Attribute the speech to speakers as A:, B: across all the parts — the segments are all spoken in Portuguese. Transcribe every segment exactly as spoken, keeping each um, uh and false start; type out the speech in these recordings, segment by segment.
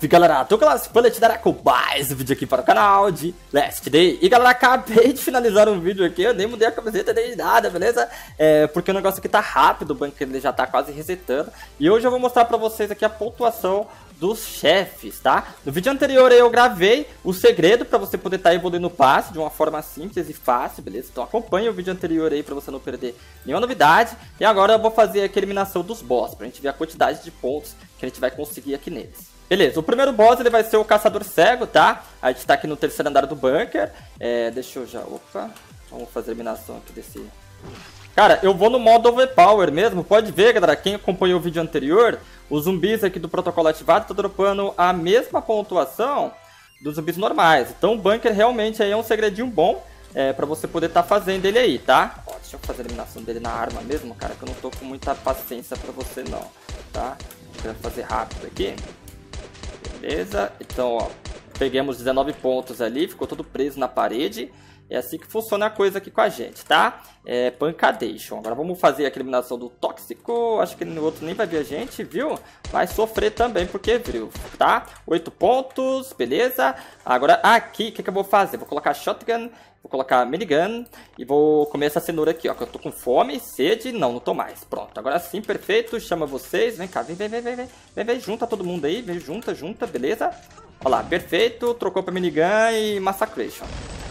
A: Salve galera, Douglas Bullet dará com mais um vídeo aqui para o canal de Last Day. E galera, acabei de finalizar um vídeo aqui, eu nem mudei a camiseta nem nada, beleza? É, porque o negócio aqui tá rápido, o bunker ele já tá quase resetando. E hoje eu vou mostrar pra vocês aqui a pontuação dos chefes, tá? No vídeo anterior eu gravei o segredo pra você poder estar tá evoluindo o passe de uma forma simples e fácil, beleza? Então acompanha o vídeo anterior aí pra você não perder nenhuma novidade. E agora eu vou fazer aqui a eliminação dos boss, pra gente ver a quantidade de pontos que a gente vai conseguir aqui neles. Beleza, o primeiro boss ele vai ser o Caçador Cego, tá? A gente tá aqui no terceiro andar do bunker. É, deixa eu já... Opa, vamos fazer a eliminação aqui desse... Cara, eu vou no modo Overpower mesmo. Pode ver, galera, quem acompanhou o vídeo anterior, os zumbis aqui do protocolo ativado tá dropando a mesma pontuação dos zumbis normais. Então o bunker realmente aí é um segredinho bom é, pra você poder estar tá fazendo ele aí, tá? Ó, deixa eu fazer a eliminação dele na arma mesmo, cara, que eu não tô com muita paciência pra você não, tá? Vou fazer rápido aqui. Beleza, então ó, peguemos dezenove pontos ali, ficou todo preso na parede. É assim que funciona a coisa aqui com a gente, tá? É pancadation. Agora vamos fazer a eliminação do tóxico. Acho que no outro nem vai ver a gente, viu? Vai sofrer também porque viu, tá? oito pontos, beleza. Agora aqui, o que, que eu vou fazer? Vou colocar shotgun, vou colocar minigun e vou comer essa cenoura aqui, ó. Que eu tô com fome, sede, não, não tô mais. Pronto, agora sim, perfeito. Chama vocês, vem cá, vem, vem, vem, vem, vem, vem, vem, junta todo mundo aí, vem, junta, junta, beleza? Olha lá, perfeito. Trocou pra minigun e massacration.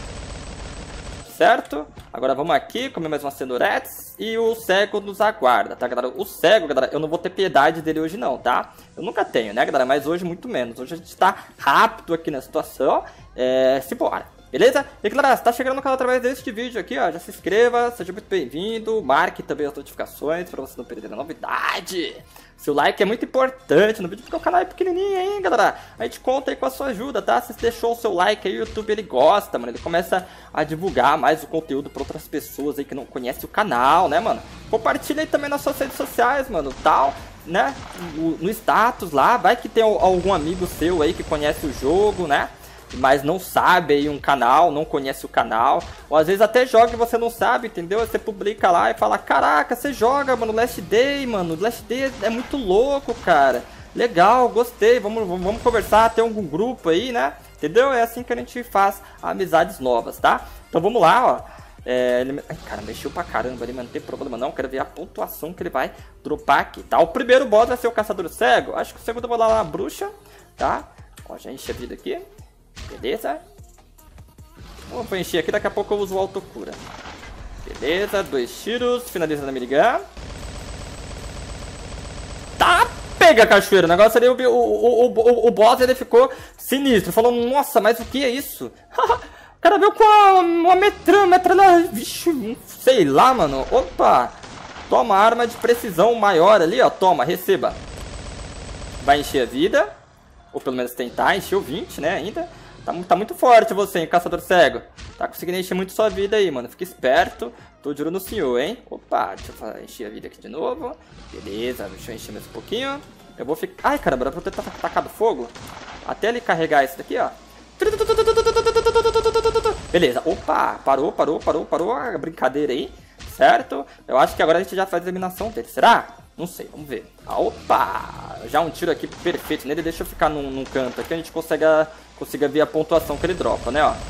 A: Certo? Agora vamos aqui, comer mais umas cenourettes e o cego nos aguarda, tá, galera? O cego, galera, eu não vou ter piedade dele hoje não, tá? Eu nunca tenho, né, galera? Mas hoje muito menos. Hoje a gente tá rápido aqui na situação. É... Simbora, beleza? E galera, se tá chegando no canal através deste vídeo aqui, ó, já se inscreva, seja muito bem-vindo, marque também as notificações pra você não perder a novidade. Seu like é muito importante no vídeo porque o canal é pequenininho, hein, galera? A gente conta aí com a sua ajuda, tá? Se você deixou o seu like aí, o YouTube ele gosta, mano. Ele começa a divulgar mais o conteúdo pra outras pessoas aí que não conhecem o canal, né, mano? Compartilha aí também nas suas redes sociais, mano, tal, né? No, no status lá, vai que tem algum amigo seu aí que conhece o jogo, né? Mas não sabe aí um canal, não conhece o canal. Ou às vezes até joga e você não sabe, entendeu? Você publica lá e fala, caraca, você joga, mano, Last Day, mano. Last Day é muito louco, cara. Legal, gostei, vamos, vamos conversar, tem algum grupo aí, né? Entendeu? É assim que a gente faz amizades novas, tá? Então vamos lá, ó. É, ele... Ai, cara, mexeu pra caramba ali, mas não tem problema não. Quero ver a pontuação que ele vai dropar aqui, tá? O primeiro boss vai ser o Caçador Cego. Acho que o segundo eu vou lá na Bruxa, tá? Ó, já enche a vida aqui. Beleza? Vou encher aqui, daqui a pouco eu uso o autocura. Beleza, dois tiros, finaliza na minigun. Tá, pega cachoeira. O negócio ali, o, o, o, o, o boss ele ficou sinistro. Falou, nossa, mas o que é isso? O cara veio com uma, uma metralha, metralha, vixe, sei lá, mano. Opa, toma arma de precisão maior ali, ó. Toma, receba. Vai encher a vida. Ou pelo menos tentar, encheu vinte, né, ainda. Tá, tá muito forte você, hein, Caçador Cego. Tá conseguindo encher muito sua vida aí, mano. Fica esperto. Tô de olho no senhor, hein. Opa, deixa eu encher a vida aqui de novo. Beleza, deixa eu encher mais um pouquinho. Eu vou ficar... Ai, caramba, era pra eu ter tacado fogo. Até ele carregar esse daqui, ó. Beleza, opa, parou, parou, parou, parou a brincadeira aí. Certo? Eu acho que agora a gente já faz a eliminação dele. Será? Não sei, vamos ver. Ah, opa! Já um tiro aqui perfeito nele. Deixa eu ficar num, num canto aqui. A gente consegue, consiga ver a pontuação que ele dropa, né, ó.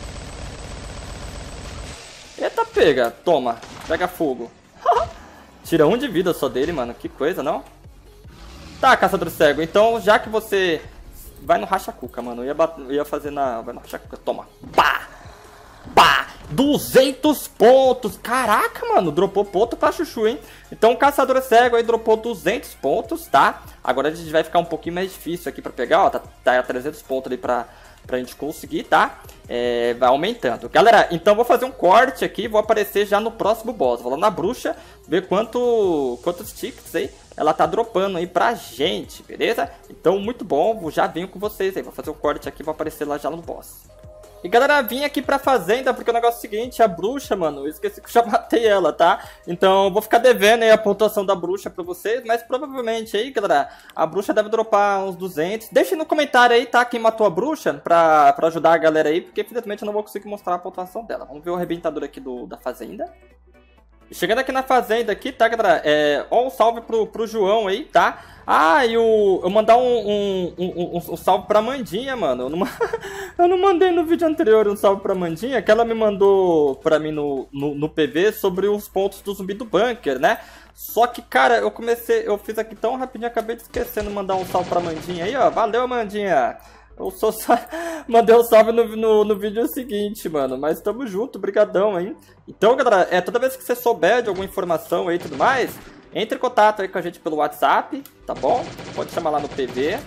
A: Eita, pega. Toma. Pega fogo. Tira um de vida só dele, mano. Que coisa, não? Tá, Caçador Cego. Então, já que você vai no racha-cuca, mano. Eu ia, bat... eu ia fazer na... Vai no racha-cuca. Toma. Pá! Pá! duzentos pontos. Caraca, mano. Dropou ponto pra chuchu, hein? Então o Caçador Cego aí dropou duzentos pontos, tá? Agora a gente vai ficar um pouquinho mais difícil aqui pra pegar, ó. Tá, tá trezentos pontos ali pra, pra gente conseguir, tá? É, vai aumentando. Galera, então vou fazer um corte aqui. Vou aparecer já no próximo boss. Vou lá na Bruxa, ver quanto, quantos tickets aí ela tá dropando aí pra gente, beleza? Então muito bom. Já venho com vocês aí. Vou fazer o corte aqui e vou aparecer lá já no boss. E galera, vim aqui pra fazenda porque o negócio é o seguinte, a bruxa, mano, eu esqueci que eu já matei ela, tá? Então vou ficar devendo aí a pontuação da bruxa pra vocês, mas provavelmente aí, galera, a bruxa deve dropar uns duzentos. Deixe no comentário aí, tá, quem matou a bruxa pra, pra ajudar a galera aí, porque infelizmente eu não vou conseguir mostrar a pontuação dela. Vamos ver o arrebentador aqui do, da fazenda. E chegando aqui na fazenda aqui, tá, galera, é, ó um salve pro, pro João aí, tá? Ah, e o, eu mandar um, um, um, um, um salve pra Mandinha, mano. Eu não, eu não mandei no vídeo anterior um salve pra Mandinha, que ela me mandou pra mim no, no, no P V sobre os pontos do zumbi do bunker, né? Só que, cara, eu comecei, eu fiz aqui tão rapidinho, acabei de esquecendo de mandar um salve pra Mandinha aí, ó. Valeu, Mandinha! Eu sou só... mandei um salve no, no, no vídeo seguinte, mano. Mas tamo junto, brigadão, hein? Então, galera, é, toda vez que você souber de alguma informação aí e tudo mais, entre em contato aí com a gente pelo WhatsApp, tá bom? Pode chamar lá no P V.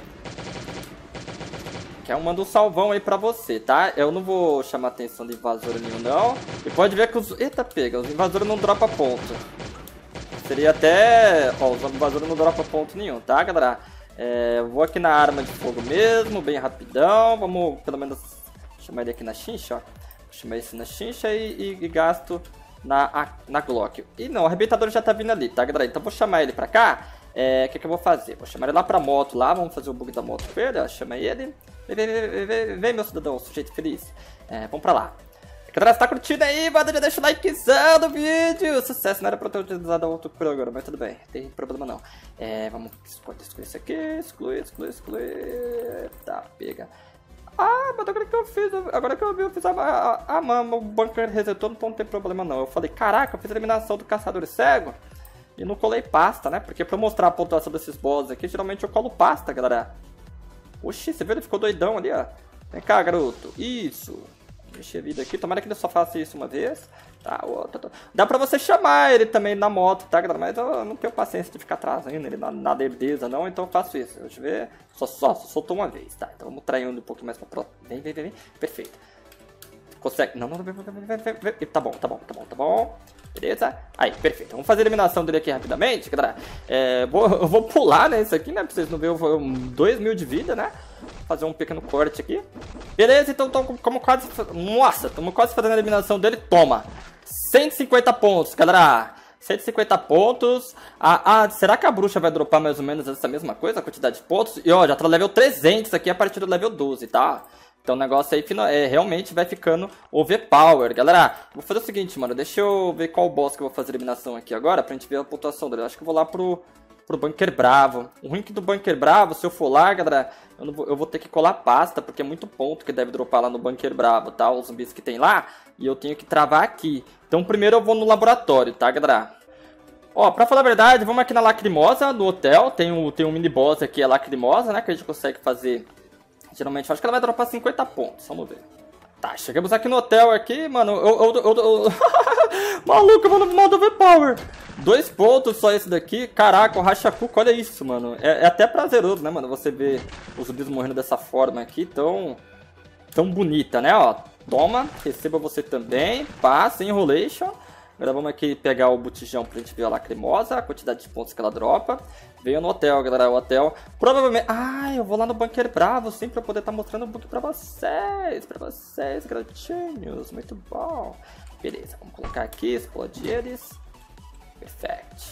A: Que eu mando um salvão aí pra você, tá? Eu não vou chamar a atenção de invasor nenhum, não. E pode ver que os... Eita, pega, os invasores não dropam ponto. Seria até... Ó, os invasores não dropam ponto nenhum, tá, galera? É, vou aqui na arma de fogo mesmo, bem rapidão. Vamos pelo menos chamar ele aqui na chincha, ó. Vou chamar esse na chincha e, e, e gasto na, a, na Glock. E não, o arrebentador já tá vindo ali, tá, galera? Então vou chamar ele pra cá. É, o que, que eu vou fazer? Vou chamar ele lá pra moto lá. Vamos fazer o bug da moto com ele, ó. Chama ele. Vem, vem, vem, vem, vem, meu cidadão, sujeito feliz. É, vamos pra lá. Galera, você tá curtindo aí? Manda, deixa o likezão do vídeo. Sucesso, não era pra eu ter utilizado outro programa, mas tudo bem, não tem problema não. É, vamos excluir, excluir isso aqui, excluir, excluir, excluir. Tá, pega. Ah, mas agora que eu fiz, agora que eu vi, eu fiz a, a, a mama, o bunker resetou, então não tem problema não. Eu falei, caraca, eu fiz a eliminação do caçador cego e não colei pasta, né? Porque pra mostrar a pontuação desses bosses aqui, geralmente eu colo pasta, galera. Oxi, você viu? Ele ficou doidão ali, ó. Vem cá, garoto. Isso. Mexer a vida aqui, tomara que ele só faça isso uma vez. Tá, dá pra você chamar ele também na moto, tá, galera? Mas eu não tenho paciência de ficar trazendo ele na, na lerdeza, não, então eu faço isso. Deixa eu ver. Só, só, só soltou uma vez, tá? Então vamos traindo um pouquinho mais pra próxima. Vem, vem, vem, vem. Perfeito. Consegue. Não, não, não, vem, vem, vem, vem, vem. Tá bom, tá bom, tá bom, tá bom. Beleza? Aí, perfeito. Vamos fazer a eliminação dele aqui rapidamente, galera. É, vou, eu vou pular, né, isso aqui, né? Pra vocês não verem, eu vou dois mil de vida, né? Fazer um pequeno corte aqui. Beleza, então estamos quase... Nossa, estamos quase fazendo a eliminação dele. Toma! cento e cinquenta pontos, galera. cento e cinquenta pontos. Ah, ah, será que a bruxa vai dropar mais ou menos essa mesma coisa? A quantidade de pontos? E ó, já tá no level trezentos aqui a partir do level doze, tá? Então o negócio aí é, realmente vai ficando overpower. Galera, vou fazer o seguinte, mano. Deixa eu ver qual boss que eu vou fazer a eliminação aqui agora, pra gente ver a pontuação dele. Eu acho que eu vou lá pro... pro Bunker Bravo. O ruim que do Bunker Bravo, se eu for lá, galera, eu, não vou, eu vou ter que colar pasta, porque é muito ponto que deve dropar lá no Bunker Bravo, tá? Os zumbis que tem lá, e eu tenho que travar aqui. Então primeiro eu vou no laboratório, tá, galera? Ó, pra falar a verdade, vamos aqui na Lacrimosa, no hotel. Tem um, tem um mini boss aqui, a Lacrimosa, né, que a gente consegue fazer. Geralmente, eu acho que ela vai dropar cinquenta pontos, vamos ver. Tá, chegamos aqui no hotel aqui, mano, eu... eu, eu, eu... Maluco, eu vou no modo overpower. Dois pontos só esse daqui. Caraca, o Rachacuco, olha isso, mano. É, é até prazeroso, né, mano, você ver os zumbis morrendo dessa forma aqui, tão... Tão bonita, né, ó. Toma, receba você também. Passa, enrolation. Agora vamos aqui pegar o botijão pra gente ver a Lacrimosa, a quantidade de pontos que ela dropa. Veio no hotel, galera, o hotel. Provavelmente... Ah, eu vou lá no Bunker Bravo, sim, pra poder estar tá mostrando o book pra vocês. Pra vocês, garotinhos. Muito bom. Beleza, vamos colocar aqui, explodir eles. Perfeito.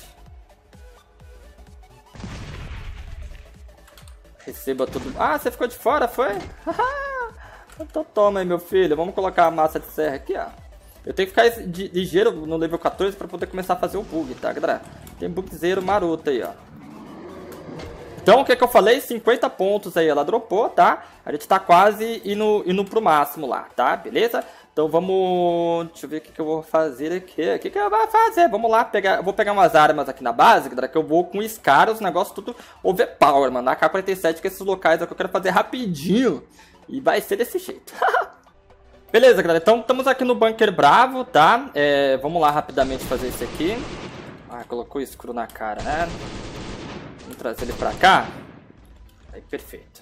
A: Receba tudo... Ah, você ficou de fora, foi? Então toma aí, meu filho. Vamos colocar a massa de serra aqui, ó. Eu tenho que ficar ligeiro no level quatorze pra poder começar a fazer o bug, tá, galera? Tem bugzeiro maroto aí, ó. Então, o que, é que eu falei? cinquenta pontos aí, ela dropou, tá? A gente tá quase indo, indo pro máximo lá, tá? Beleza? Então, vamos... Deixa eu ver o que, que eu vou fazer aqui. O que, que eu vou fazer? Vamos lá, pegar... Eu vou pegar umas armas aqui na base, galera, que eu vou com Scar, os negócios tudo overpower, mano. A K quarenta e sete, que esses locais aqui eu quero fazer rapidinho. E vai ser desse jeito. Beleza, galera. Então, estamos aqui no Bunker Bravo, tá? É, vamos lá rapidamente fazer isso aqui. Ah, colocou escuro na cara, né? Vamos trazer ele pra cá. Aí, perfeito.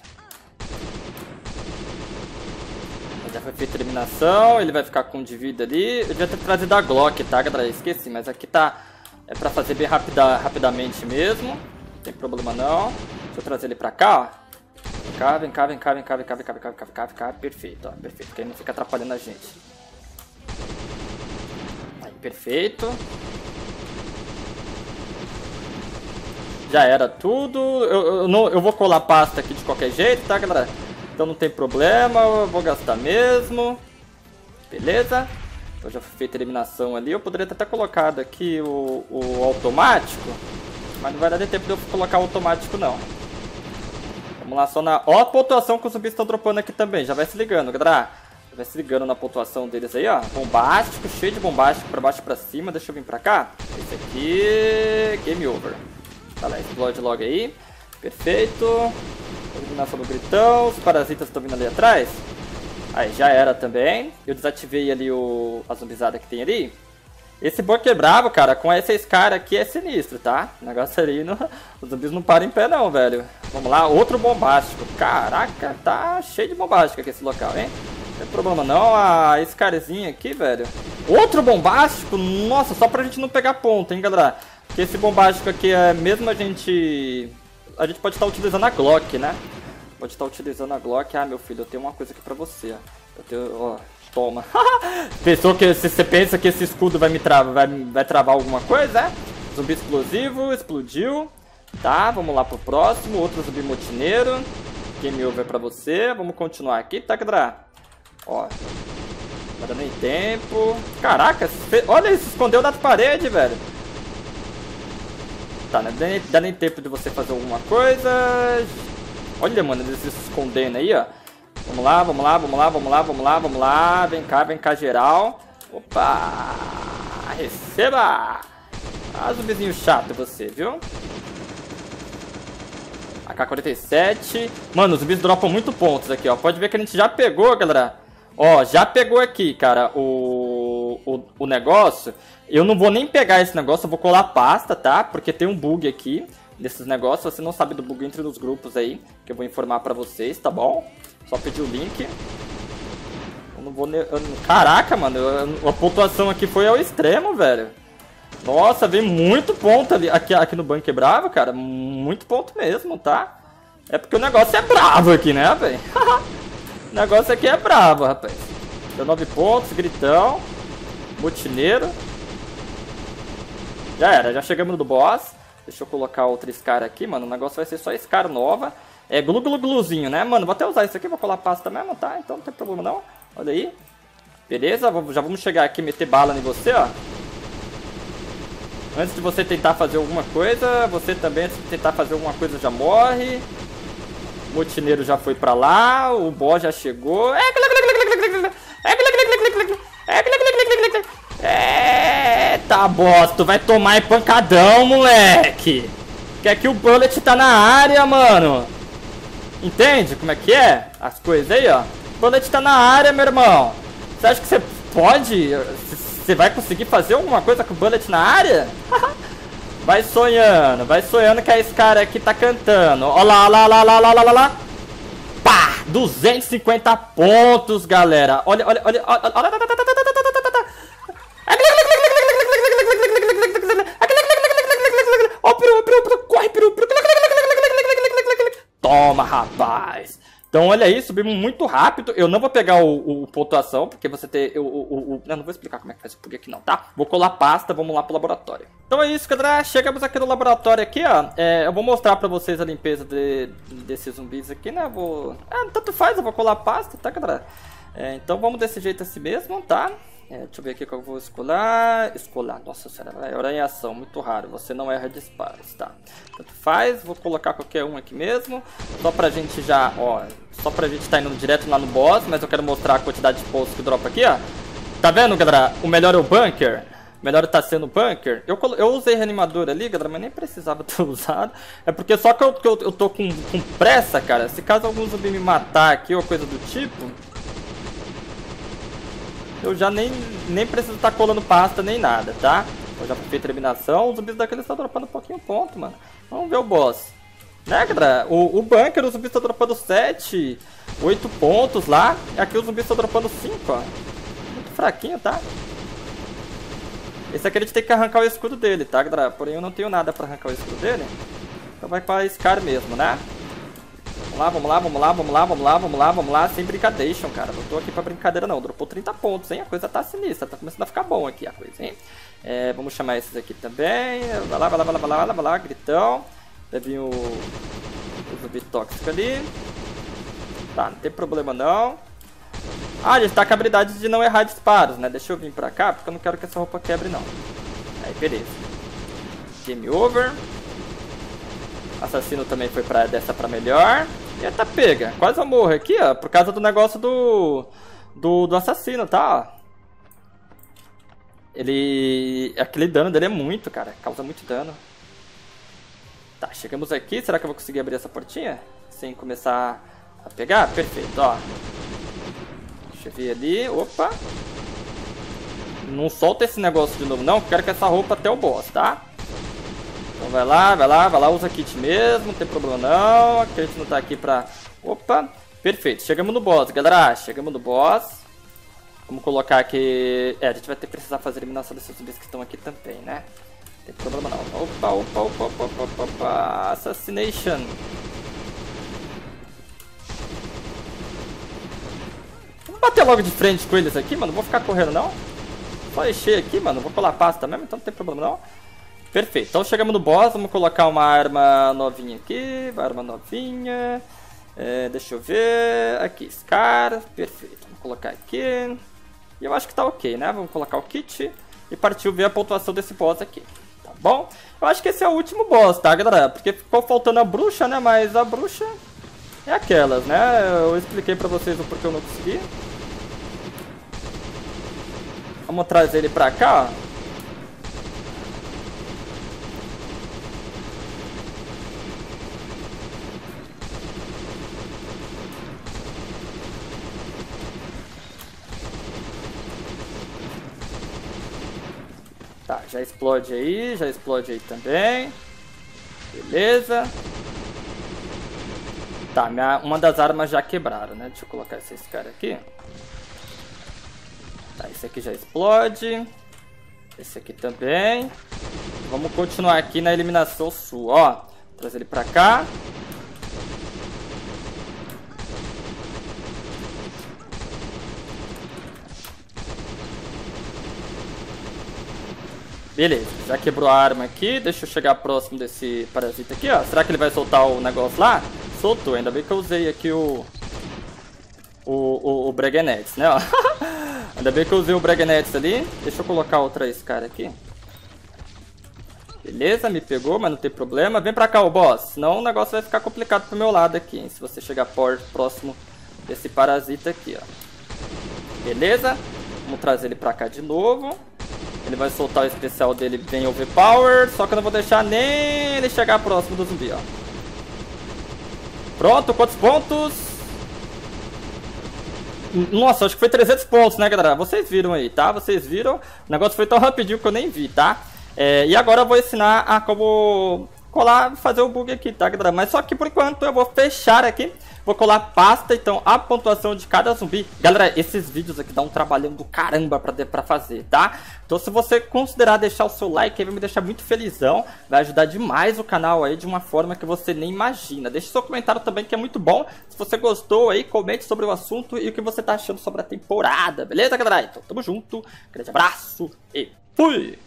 A: Já foi feita a eliminação. Ele vai ficar com de vida ali. Eu devia ter trazido a Glock, tá, galera? Esqueci, mas aqui tá... É pra fazer bem rapida, rapidamente mesmo. Não tem problema não. Deixa eu trazer ele pra cá, ó. Vem cá, vem cá, vem cá, vem cá, vem cá, vem cá, vem cá, vem cá, vem cá, vem cá. Perfeito, ó, perfeito, que aí não fica atrapalhando a gente. Aí, perfeito. Já era tudo. Eu, eu, não, eu vou colar pasta aqui de qualquer jeito, tá, galera? Então não tem problema, eu vou gastar mesmo. Beleza? Então já foi feita a eliminação ali. Eu poderia ter até colocado aqui o, o automático. Mas não vai dar tempo de eu colocar o automático, não. Vamos lá, só na... Ó a pontuação que os zumbis estão dropando aqui também. Já vai se ligando, galera. Já vai se ligando na pontuação deles aí, ó. Bombástico, cheio de bombástico pra baixo e pra cima. Deixa eu vir pra cá. Esse aqui... Game over. Tá lá, explode logo aí. Perfeito. Eliminação do gritão. Os parasitas estão vindo ali atrás. Aí, já era também. Eu desativei ali o... a zumbizada que tem ali. Esse bunker bravo, cara, com essa Scar aqui é sinistro, tá? O negócio ali, não... os zumbis não param em pé não, velho. Vamos lá, outro bombástico. Caraca, tá cheio de bombástico aqui esse local, hein? Não tem problema não, a Scarzinha aqui, velho. Outro bombástico? Nossa, só pra gente não pegar ponto, hein, galera? Porque esse bombástico aqui é mesmo a gente... A gente pode estar utilizando a Glock, né? Pode estar utilizando a Glock. Ah, meu filho, eu tenho uma coisa aqui pra você, ó. Eu tenho... Ó... Toma. Pensou que se você pensa que esse escudo vai me travar, vai, vai travar alguma coisa, é? Zumbi explosivo, explodiu. Tá, vamos lá pro próximo. Outro zumbi motineiro. Game over pra você. Vamos continuar aqui, tá, galera? Ó. Não dá nem tempo. Caraca, olha, ele se escondeu das paredes, velho. Tá, não dá nem, dá nem tempo de você fazer alguma coisa. Olha, mano, eles se escondendo aí, ó. Vamos lá, vamos lá, vamos lá, vamos lá, vamos lá, vamos lá. Vem cá, vem cá, geral. Opa! Receba! Ah, zumbizinho chato você, viu? A K quarenta e sete. Mano, os zumbis dropam muito pontos aqui, ó. Pode ver que a gente já pegou, galera. Ó, já pegou aqui, cara, o, o, o negócio. Eu não vou nem pegar esse negócio, eu vou colar pasta, tá? Porque tem um bug aqui desses negócios. Se você não sabe do bug, entre nos grupos aí, que eu vou informar pra vocês, tá bom? Só pedir o link. Eu não vou... Eu... Caraca, mano. Eu... A pontuação aqui foi ao extremo, velho. Nossa, veio muito ponto ali, aqui, aqui no bunker bravo, cara. Muito ponto mesmo, tá? É porque o negócio é bravo aqui, né, velho? O negócio aqui é bravo, rapaz. Deu nove pontos, gritão. Motineiro. Já era, já chegamos no boss. Deixa eu colocar outra Scar aqui, mano. O negócio vai ser só Scar nova. É glu glu gluzinho, né, mano? Vou até usar isso aqui, vou colar pasta mesmo, tá? Então não tem problema não. Olha aí. Beleza? Já vamos chegar aqui e meter bala em você, ó. Antes de você tentar fazer alguma coisa, você também, antes de tentar fazer alguma coisa, já morre. O motineiro já foi pra lá, o boss já chegou. Eita, boss, tu vai tomar pancadão, moleque. Que é que o Bullet tá na área, mano. Entende como é que é? As coisas aí, ó. O Bullet tá na área, meu irmão. Você acha que você pode? Você vai conseguir fazer alguma coisa com o Bullet na área? Vai sonhando, vai sonhando que esse cara aqui tá cantando. Ó lá, lá, lá, lá, lá, lá, lá, lá. Pá! duzentos e cinquenta pontos, galera. Olha, olha, olha, olha, olha. Ó, peru, peru, peru, corre, peru, peru. Toma, rapaz. Então, olha aí, subimos muito rápido. Eu não vou pegar o, o pontuação, porque você tem... O, o, o, não, não vou explicar como é que faz o bug aqui não, tá? Vou colar pasta, vamos lá pro laboratório. Então é isso, galera. Chegamos aqui no laboratório aqui, ó. É, eu vou mostrar pra vocês a limpeza de, desses zumbis aqui, né? Vou... Ah, tanto faz, eu vou colar pasta, tá, galera? É, então vamos desse jeito assim mesmo, tá? É, deixa eu ver aqui qual eu vou escolar. Escolar, nossa senhora, é hora em ação, muito raro. Você não erra disparos, tá? Tanto faz, vou colocar qualquer um aqui mesmo. Só pra gente já, ó. Só pra gente tá indo direto lá no boss. Mas eu quero mostrar a quantidade de pontos que dropa aqui, ó. Tá vendo, galera? O melhor é o bunker. O melhor tá sendo o bunker. Eu, eu usei reanimador ali, galera, mas nem precisava ter usado. É porque só que eu, que eu, eu tô com, com pressa, cara. Se caso algum zumbi me matar aqui ou coisa do tipo, eu já nem, nem preciso estar tá colando pasta nem nada, tá? Eu já fiz eliminação. Os zumbis daqueles estão dropando um pouquinho ponto, mano. Vamos ver o boss. Né, galera? O, o bunker, os zumbis estão dropando sete, oito pontos lá. E aqui os zumbis estão dropando cinco, ó. Muito fraquinho, tá? Esse aqui a gente tem que arrancar o escudo dele, tá, galera? Porém eu não tenho nada pra arrancar o escudo dele. Então vai pra Scar mesmo, né? Vamos lá, vamos lá, vamos lá, vamos lá, vamos lá, vamos lá, vamos lá, sem brincadeira, cara. Não tô aqui pra brincadeira não, dropou trinta pontos, hein? A coisa tá sinistra, tá começando a ficar bom aqui a coisa, hein? É, vamos chamar esses aqui também. Vai lá, vai lá, vai lá, vai lá, vai lá, vai lá, gritão. Vai vir o, o zumbi tóxico ali. Tá, não tem problema não. Ah, a gente tá com a habilidade de não errar disparos, né? Deixa eu vir pra cá, porque eu não quero que essa roupa quebre não. Aí, beleza. Game over. Assassino também foi pra dessa pra melhor. E tá pega. Quase eu morro aqui, ó. Por causa do negócio do... Do, do assassino, tá? Ó. Ele... Aquele dano dele é muito, cara. Causa muito dano. Tá, chegamos aqui. Será que eu vou conseguir abrir essa portinha? Sem começar a pegar? Perfeito, ó. Deixa eu ver ali. Opa. Não solta esse negócio de novo, não. Quero que essa roupa até o boss, tá? Então vai lá, vai lá, vai lá. Usa kit mesmo. Não tem problema não. Aqui a gente não tá aqui pra... Opa. Perfeito. Chegamos no boss, galera. Chegamos no boss. Vamos colocar aqui... É, a gente vai ter que precisar fazer a eliminação desses zumbis que estão aqui também, né? Não tem problema não. Opa, opa, opa, opa, opa, opa. Assassination. Vamos bater logo de frente com eles aqui, mano. Não vou ficar correndo, não. Só encher aqui, mano. Vou colar pasta mesmo, então não tem problema, não. Perfeito. Então chegamos no boss. Vamos colocar uma arma novinha aqui. Uma arma novinha. É, deixa eu ver. Aqui, Scar. Perfeito. Vamos colocar aqui. E eu acho que tá ok, né? Vamos colocar o kit e partiu ver a pontuação desse boss aqui, tá bom? Eu acho que esse é o último boss, tá, galera? Porque ficou faltando a bruxa, né? Mas a bruxa é aquelas, né? Eu expliquei pra vocês o porquê eu não consegui. Vamos trazer ele pra cá, ó. Tá, já explode aí, já explode aí também. Beleza. Tá, minha, uma das armas já quebraram, né? Deixa eu colocar esses caras aqui. Tá, esse aqui já explode. Esse aqui também. Vamos continuar aqui na eliminação sul, ó. Trazer ele pra cá. Beleza, já quebrou a arma aqui. Deixa eu chegar próximo desse parasita aqui, ó. Será que ele vai soltar o negócio lá? Soltou, ainda bem que eu usei aqui o... O, o, o Breguenetes, né, ó. Ainda bem que eu usei o Breguenetes ali. Deixa eu colocar outra esse cara aqui. Beleza, me pegou, mas não tem problema. Vem pra cá, o boss. Senão o negócio vai ficar complicado pro meu lado aqui, hein? Se você chegar por, próximo desse parasita aqui, ó. Beleza? Vamos trazer ele pra cá de novo. Ele vai soltar o especial dele bem overpower. Só que eu não vou deixar nem ele chegar próximo do zumbi, ó. Pronto, quantos pontos? Nossa, acho que foi trezentos pontos, né, galera? Vocês viram aí, tá? Vocês viram? O negócio foi tão rapidinho que eu nem vi, tá? É, e agora eu vou ensinar a como colar, fazer o bug aqui, tá, galera? Mas só que por enquanto eu vou fechar aqui. Vou colar pasta, então, a pontuação de cada zumbi. Galera, esses vídeos aqui dão um trabalhão do caramba pra, pra fazer, tá? Então, se você considerar deixar o seu like aí, vai me deixar muito felizão. Vai ajudar demais o canal aí de uma forma que você nem imagina. Deixe seu comentário também, que é muito bom. Se você gostou aí, comente sobre o assunto e o que você tá achando sobre a temporada. Beleza, galera? Então, tamo junto. Grande abraço e fui!